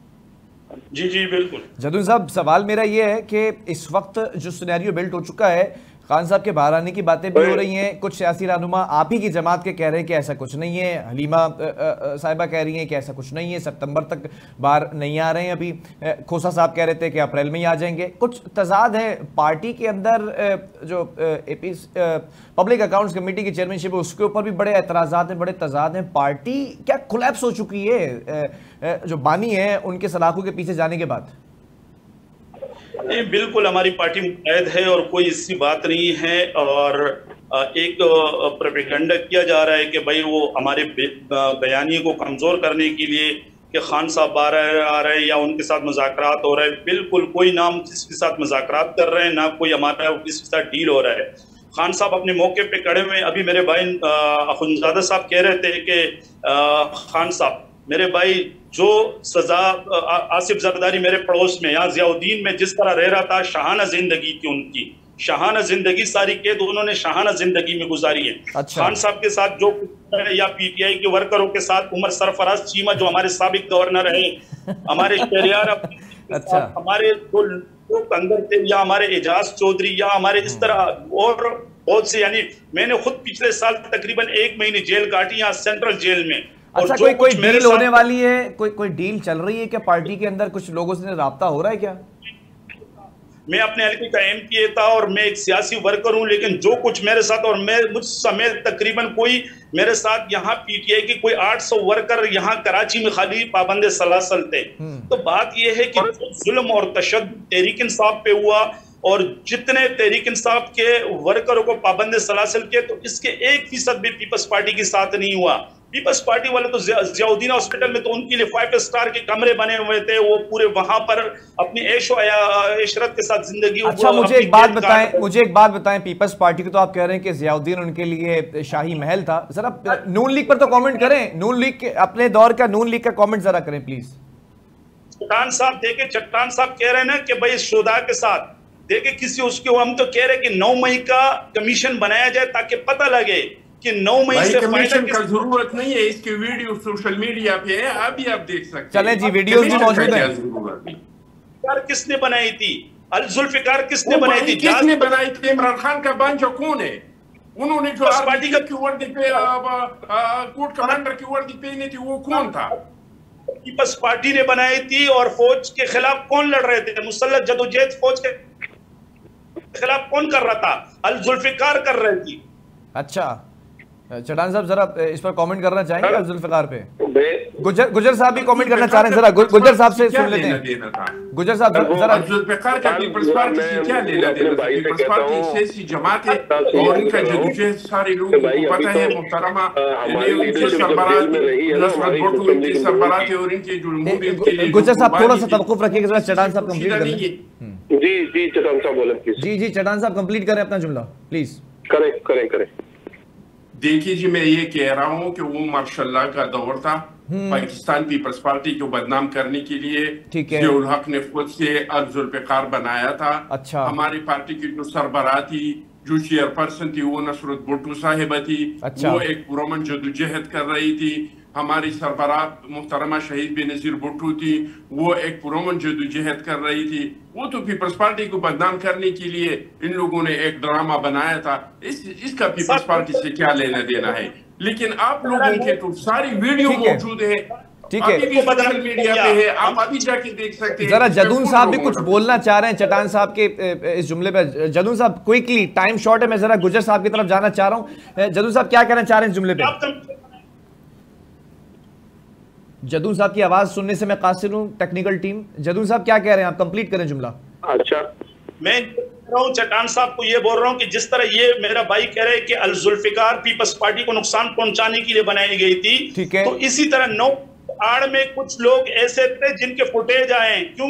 जी जी बिल्कुल। जदून साहब, सवाल मेरा ये है कि इस वक्त जो सिनेरियो बिल्ड हो चुका है, खान साहब के बाहर आने की बातें भी हो रही हैं, कुछ सियासी रहनुमा आप ही की जमात के कह रहे हैं कि ऐसा कुछ नहीं है, हलीमा साहिबा कह रही हैं कि ऐसा कुछ नहीं है, सितंबर तक बाहर नहीं आ रहे हैं। अभी खोसा साहब कह रहे थे कि अप्रैल में ही आ जाएंगे। कुछ तजाद है पार्टी के अंदर। जो एपी पब्लिक अकाउंट्स कमेटी की चेयरमैनशिप है उसके ऊपर भी बड़े एतराज़ात हैं, बड़े तजाद हैं। पार्टी क्या कोलैप्स हो चुकी है जो बानी है उनके सलाखों के पीछे जाने के बाद? नहीं, बिल्कुल हमारी पार्टी मुतहद है और कोई इसकी बात नहीं है। और एक प्रोपेगेंडा किया जा रहा है कि भाई वो हमारे बयानी को कमज़ोर करने के लिए कि खान साहब बाहर आ रहे हैं या उनके साथ मुज़ाकरात हो रहे हैं। बिल्कुल कोई नाम किसके साथ मुज़ाकरात कर रहे हैं, ना कोई हमारा किसके साथ डील हो रहा है। खान साहब अपने मौके पे खड़े हुए। अभी मेरे भाई अखुंजादा साहब कह रहे थे कि खान साहब, मेरे भाई, जो सजा आसिफ जरदारी मेरे पड़ोस में यहाँ जियाउद्दीन में जिस तरह रह रहा था, शाहाना जिंदगी थी उनकी, शाहाना जिंदगी, सारी कैद उन्होंने शाहाना जिंदगी में गुजारी है। अच्छा। खान साहब के साथ जो या पीटीआई के वर्करों के साथ उमर सरफराज चीमा जो हमारे साबिक गवर्नर है, हमारे शहरियार अच्छा। हमारे जो लोग अंदर थे, या हमारे एजाज चौधरी, या हमारे इस तरह और बहुत से, यानी मैंने खुद पिछले साल तकरीबन 1 महीने जेल काटी यहाँ सेंट्रल जेल में। अच्छा, कोई डील होने वाली है? कोई डील चल रही है क्या पार्टी के अंदर? कुछ लोगों से राब्ता हो रहा है क्या? मैं अपने हल्के का एमपीए था और मैं एक सियासी वर्कर हूं, लेकिन जो कुछ मेरे साथ और मैं मुझ समेत तकरीबन कोई मेरे साथ यहाँ पीटीआई के कोई 800 वर्कर यहाँ कराची में खाली पाबंद सलासल थे। तो बात यह है कि जुल्म और तशद्दुद तहरीक इंसाफ पे हुआ और जितने तहरीक इंसाफ के वर्करों को पाबंद सलासिल किए, तो इसके 1% भी पीपल्स पार्टी के साथ नहीं हुआ। पीपल्स पार्टी वाले तो जियाउद्दीन हॉस्पिटल में तो उनके लिए 5 स्टार के कमरे बने हुए थे, वो पूरे वहां पर अपनी ऐशो इशरत के साथ जिंदगी। अच्छा, मुझे एक बात बताएं, पीपल्स पार्टी को तो आप कह रहे हैं कि जियाउद्दीन उनके लिए शाही महल था, जरा नून लीग पर तो कमेंट करें, नून लीग अपने दौर का नून लीग का कमेंट जरा करें प्लीज। चट्टान साहब देखे, चट्टान साहब कह रहे हैं ना कि भाई शुदा के साथ देखे किसी उसके, हम तो कह रहे हैं कि 9 मई का कमीशन बनाया जाए ताकि पता लगे कि 9 मई से कमीशन का जरूरत नहीं है, इसके वीडियो सोशल मीडिया पे है, अभी आप देख सकते हैं। चले जी, वीडियो भी मौजूद है। किसने बनाई थी? अल जुल्फिकार किसने बनाई थी? किसने बनाई थी? इमरान खान का बांझा कौन है? उन्होंने जो पार्टी की वर्दी पे कोर्ट कमांडर की वर्दी पहनी थी, वो कौन था? पीपल्स पार्टी ने बनाई थी। और फौज के खिलाफ कौन लड़ रहे थे? मुसल्लह जदोजहद फौज के खिलाफ कौन कर रहा था? अल जुल्फिकार कर रही थी। अच्छा, चट्टान साहब जरा इस पर कमेंट करना चाहेंगे अल जुल्फिकार पे? गुजर साहब भी कमेंट करना चाह रहे हैं, जरा गुजर साहब से सुन लेते हैं। गुजर साहब जरा जुल्फिकार का पीपल्स पार्टी से क्या लेना देना? पीपल्स पार्टी सियासी जमात है और इनका जदोजहद सारे लोगों को पता है। मुहतरमा सरबराह और इनके जो मुल्क के लिए, गुजर साहब थोड़ा सा तवक्कुफ रखिएगा, जरा चट्टान साहब कंप्लीट कर लें। जी चट्टान साहब बोलें प्लीज। जी चट्टान साहब कंप्लीट करें अपना जुमला प्लीज। करें। देखिए जी, मैं ये कह रहा हूँ कि वो मार्शल्लाह का दौर था। पाकिस्तान पीपल्स पार्टी को बदनाम करने के लिए जियाउल हक ने खुद से अल जुल्फिकार बनाया था। अच्छा, हमारी पार्टी की जो सरबराह थी, जो चेयरपर्सन थी, वो नसरत भुट्टो साहिबा थी। अच्छा, वो एक पुरअमन जदोजहद कर रही थी। हमारी सरबराह मुहतरमा शहीद बेनजीर भुट्टो थी, वो एक पुरअमन जदोजहद कर रही थी। वो तो पीपल्स पार्टी को बदनाम करने के लिए इन लोगों ने एक ड्रामा बनाया था। इसका पीपल्स पार्टी से क्या लेना देना है? लेकिन आप लोगों के तो सारी वीडियो मौजूद है, ठीक है, सोशल मीडिया पे है, आप अभी जाके देख सकते हैं। जरा जदून साहब भी कुछ बोलना चाह रहे हैं चट्टान साहब के इस जुमले पे। जदून साहब क्विकली, टाइम शॉर्ट है, मैं जरा गुजर साहब की तरफ जाना चाह रहा हूं। जदून साहब क्या कहना चाह रहे हैं इस जुमले पे? जदून साहब की आवाज सुनने से मैं कासिर हूं, टेक्निकल टीम। जदून साहब क्या कह रहे हैं, आप कंप्लीट करें जुमला। अच्छा, मैं चट्टान साहब को ये बोल रहा हूँ कि जिस तरह ये मेरा भाई कह रहे हैं कि अल जुल्फिकार पीपल्स पार्टी को नुकसान पहुंचाने के लिए बनाई गई थी, ठीक है, तो इसी तरह 9 आड़ में कुछ लोग ऐसे थे जिनके फुटेज आए, क्यों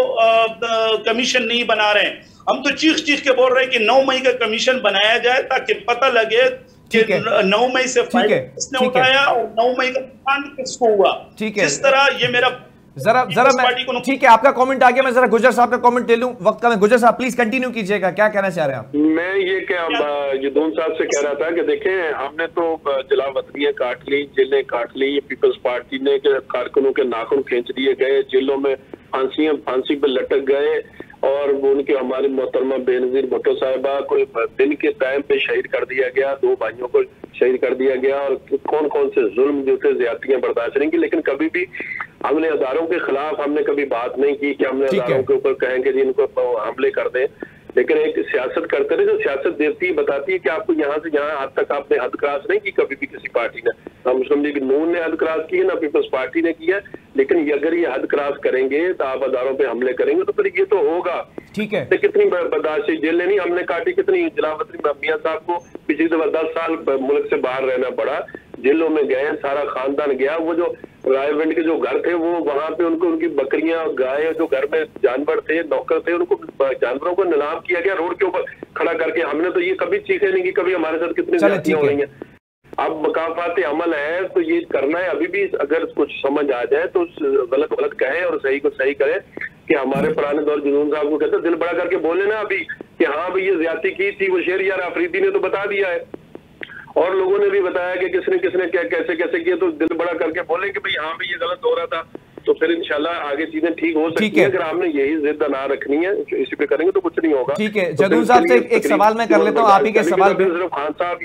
वो कमीशन नहीं बना रहे? हम तो चीख के बोल रहे हैं कि 9 मई का कमीशन बनाया जाए ताकि पता लगे कि 9 मई से किसने उठाया और 9 मई का नुकसान किसको हुआ। ठीक है, जिस तरह ये मेरा जरा मैं, ठीक है, आपका कमेंट आ गया, मैं जरा गुजर साहब का कमेंट ले लूं, वक्त का मैं। गुजर साहब प्लीज कंटिन्यू कीजिएगा, क्या कहना चाह रहे हैं आप? मैं ये जदून साहब से कह रहा था कि देखें, हमने तो जलावतनियां काट ली, जेलें काट ली, पीपल्स पार्टी ने कारकुनों के नाखून खींच दिए गए, जेलों में फांसी पे लटक गए, और उनके हमारे मोहतरमा बेनजीर भुट्टो साहिबा को दिन के टाइम पे शहीद कर दिया गया, 2 भाइयों को शहीद कर दिया गया, और कौन कौन से जुल्म जो थे, ज्यादतियां बर्दाश्त नहीं की। लेकिन कभी भी हमने हजारों के खिलाफ हमने कभी बात नहीं की कि हमने हजारों के ऊपर कहेंगे जी इनको हमले कर दें। लेकिन एक सियासत करते रहे, जो सियासत देती है, बताती है कि आपको यहाँ से यहाँ हद तक आपने हद क्रॉस नहीं की कभी भी किसी पार्टी ने। ना मुस्लिम लीग नून ने हद क्रॉस की है, ना पीपल्स पार्टी ने किया। लेकिन अगर ये हद क्रॉस करेंगे तो आप हजारों पे हमले करेंगे तो फिर ये तो होगा। ठीक है, कितनी बर्दाश्त जेलें नहीं हमने काटी, कितनी जलावतनी मियां साहब को पिछली दफा 10 साल मुल्क से बाहर रहना पड़ा, जेलों में गए, सारा खानदान गया। वो जो रायविंड के जो घर थे, वो वहां पे उनको उनकी बकरियां, गाय, जो घर में जानवर थे, नौकर थे, उनको जानवरों को नीलाम किया गया रोड के ऊपर खड़ा करके। हमने तो ये कभी चीखे नहीं कि कभी हमारे साथ कितनी ज्यादतियां हो रही हैं। अब मकाफात अमल है तो ये करना है। अभी भी अगर कुछ समझ आ जाए तो गलत गलत कहें और सही को सही करें। कि हमारे पुराने दौर जदून साहब को कहते दिल बड़ा करके बोले ना अभी कि हाँ भाई ये ज्यादती की थी, वो शेर यार अफरीदी ने तो बता दिया है और लोगों ने भी बताया कि किसने किसने क्या कैसे कैसे किया, तो दिल बड़ा करके बोले कि भाई हाँ भाई ये गलत हो रहा था, तो फिर इंशाल्लाह आगे चीजें ठीक हो सकती है। अगर हमने यही जिद ना रखनी है, इसी पे करेंगे तो कुछ नहीं होगा। ठीक है, जदून साहब से एक सवाल मैं कर लेता हूँ, आप ही के सवाल पे। सिर्फ खान साहब ही है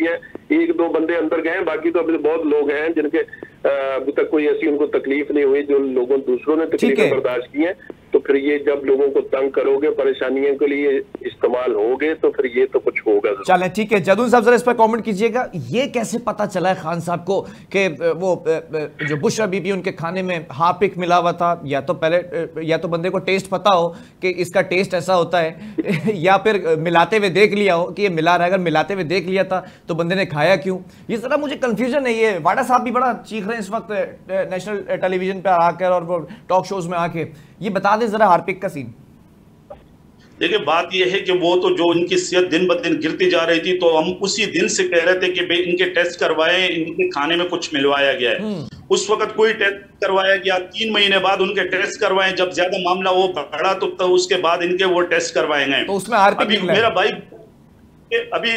एक दो बंदे अंदर गए हैं, बाकी तो अभी बहुत लोग हैं जिनके अभी तक कोई ऐसी उनको तकलीफ नहीं हुई, जो लोगों दूसरों ने तकलीफें बर्दाश्त की हैं। तो फिर ये जब लोगों को तंग करोगे, परेशानियों के लिए इस्तेमाल होगे, तो फिर ये तो कुछ होगा। चलें ठीक है, जदून साहब जरा इस पर कमेंट कीजिएगा। ये कैसे पता चला है खान साहब को कि वो जो बुशरा बीबी उनके खाने में हार्पिक मिला हुआ था? या तो पहले या तो बंदे को टेस्ट पता हो कि इसका टेस्ट ऐसा होता है या फिर मिलाते हुए देख लिया हो कि ये मिला रहा है। अगर मिलाते हुए देख लिया था तो बंदे ने खाया क्यों? ये जरा मुझे कंफ्यूजन है। ये वाडा साहब भी बड़ा चीख रहे हैं इस वक्त नेशनल टेलीविजन पर आकर और टॉक शोज में आके। ये बता दें जरा हार्पिक का सीन। देखिए बात यह है कि वो तो जो इनकी सेहत दिन ब दिन गिरती जा रही थी, तो हम उसी दिन से कह रहे थे कि भाई इनके टेस्ट करवाएं, इनके खाने में कुछ मिलवाया गया है। उस वक्त कोई टेस्ट करवाया गया, 3 महीने बाद उनके टेस्ट करवाए, जब ज्यादा मामला वो बढ़ा तो उसके बाद इनके वो टेस्ट करवाए गए। तो उसमें अभी मेरा भाई अभी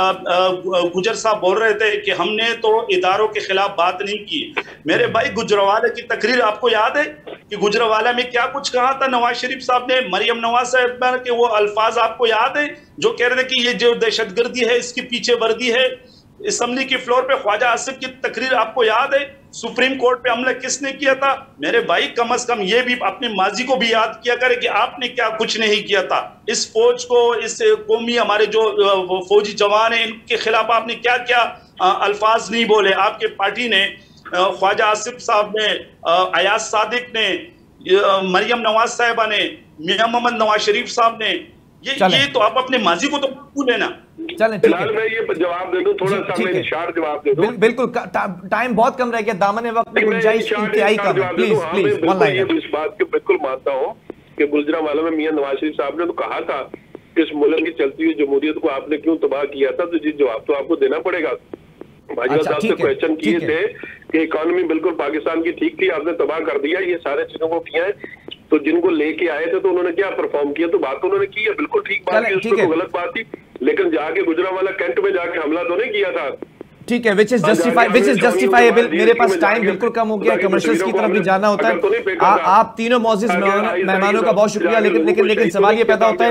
गुजर साहब बोल रहे थे कि हमने तो इदारों के खिलाफ बात नहीं की। मेरे भाई गुजरावाला की तकरीर आपको याद है कि गुजरावाला में क्या कुछ कहा था नवाज शरीफ साहब ने, मरियम नवाज साहब के वो अल्फाज आपको याद है जो कह रहे थे कि ये जो दहशतगर्दी है इसकी पीछे वर्दी है। असेंबली की फ्लोर पे ख्वाजा आसिफ की तकरीर आपको याद है। सुप्रीम कोर्ट पे हमला किसने किया था? मेरे भाई कम से कम ये भी अपने माजी को भी याद किया करे कि आपने क्या कुछ नहीं किया था। इस फौज को, इस कौमी हमारे जो फौजी जवान है, इनके खिलाफ आपने क्या क्या अल्फाज नहीं बोले। आपके पार्टी ने, ख्वाजा आसिफ साहब ने, अयाज सादिक ने, मरियम नवाज साहिबा ने, मियां मोहम्मद नवाज शरीफ साहब ने, ये तो आप अपने माजी को तो भूले ना। चलें ठीक है, मैं ये जवाब दे दूं थोड़ा सा, मैं इशार जवाब दे दूं। बिल्कुल, टाइम बहुत कम रह गया, दामन वक्त में गुंजाइश इंतहाई कम है। Please please one line. इस बात के बिल्कुल मानता हूं कि गुजरांवाला में मियां नवाज शरीफ साहब ने तो कहा था कि इस मुल्क की चलती हुई जमहूरियत को आपने क्यों तबाह किया था, तो जी जवाब तो आपको देना पड़ेगा। भाजपा साहब से क्वेश्चन किए थे कि इकोनॉमी बिल्कुल पाकिस्तान की ठीक थी, आपने तबाह कर दिया, ये सारे चीजों को किया है। तो जिनको लेके आए थे तो उन्होंने क्या परफॉर्म किया? तो बात तो उन्होंने की है, बिल्कुल ठीक बात की, उसमें गलत बात थी, लेकिन जाके गुजरांवाला कैंट में जाके हमला तो नहीं किया था। ठीक है, विच इज जस्टिफाइबल। मेरे पास टाइम बिल्कुल कम हो गया, कमर्शियल्स की तरफ भी जाना होता है। आप तीनों मौजूद मेहमानों का बहुत शुक्रिया, लेकिन सवाल ये पैदा होता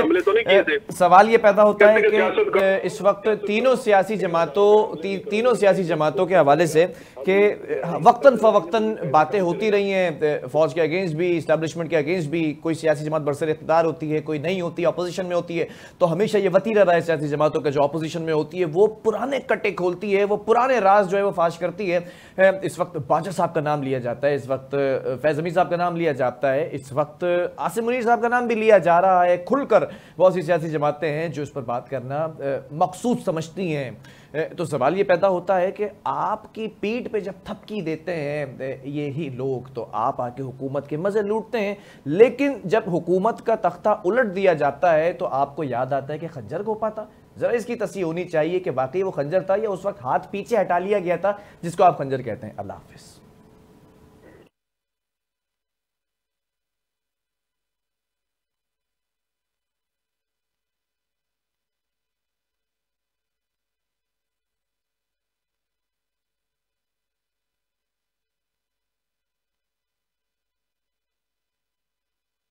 है कि इस वक्त तीनों सियासी जमातों के हवाले से कि वक्तन फवक्तन बातें होती रही हैं, फौज के अगेंस्ट भी, इस्टेब्लिशमेंट के अगेंस्ट भी। कोई सियासी जमात बरसर इख्तियार होती है, कोई नहीं होती, अपोजिशन में होती है। तो हमेशा ये वतीरा रहा है सियासी जमातों का, जो अपोजिशन में होती है वो पुराने कटे खोलती है, वो पुराने राज जो है वो फाश करती है। इस वक्त बाजवा साहब का नाम लिया जाता है, इस वक्त फैज अमीर साहब का नाम लिया जाता है, इस वक्त आसिम मुनीर साहब का नाम भी लिया जा रहा है। खुलकर बहुत सी सियासी जमातें हैं जो इस पर बात करना मकसूद समझती हैं। तो सवाल ये पैदा होता है कि आपकी पीठ पे जब थपकी देते हैं यही लोग, तो आप आके हुकूमत के मजे लूटते हैं। लेकिन जब हुकूमत का तख्ता उलट दिया जाता है तो आपको याद आता है कि खंजर घोंपा था। जरा इसकी तस्वीर होनी चाहिए कि वाकई वो खंजर था या उस वक्त हाथ पीछे हटा लिया गया था जिसको आप खंजर कहते हैं। अल्लाह हाफिज।